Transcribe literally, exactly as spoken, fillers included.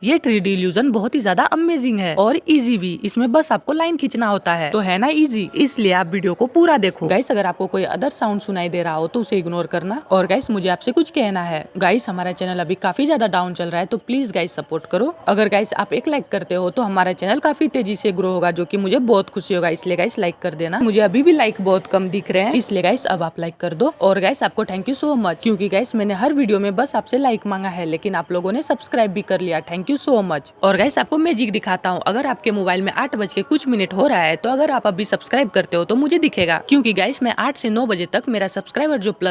ये three D illusion बहुत ही ज्यादा अमेजिंग है और इजी भी। इसमें बस आपको लाइन खींचना होता है, तो है ना इजी। इसलिए आप वीडियो को पूरा देखो। गाइस अगर आपको कोई अदर साउंड सुनाई दे रहा हो तो उसे इग्नोर करना। और गाइस मुझे आपसे कुछ कहना है, गाइस हमारा चैनल अभी काफी ज्यादा डाउन चल रहा है, तो प्लीज गाइस सपोर्ट करो। अगर गाइस आप एक लाइक करते हो तो हमारा चैनल काफी तेजी से ग्रो होगा, जो कि मुझे बहुत खुशी होगा। इसलिए गाइस लाइक कर देना। मुझे अभी भी लाइक बहुत कम दिख रहे हैं, इसलिए गाइस अब आप लाइक कर दो। और गाइस आपको थैंक यू सो मच, क्योंकि गाइस मैंने हर वीडियो में बस आपसे लाइक मांगा है, लेकिन आप लोगों ने सब्सक्राइब भी कर लिया। Thank you so much. और गाइस आपको मैजिक दिखाता हूँ। अगर आपके मोबाइल में आठ बज के कुछ मिनट हो रहा है, तो अगर आप अभी सब्सक्राइब करते हो तो मुझे दिखेगा, क्योंकि गाइस मैं आठ से नौ बजे तक मेरा सब्सक्राइबर जो प्लस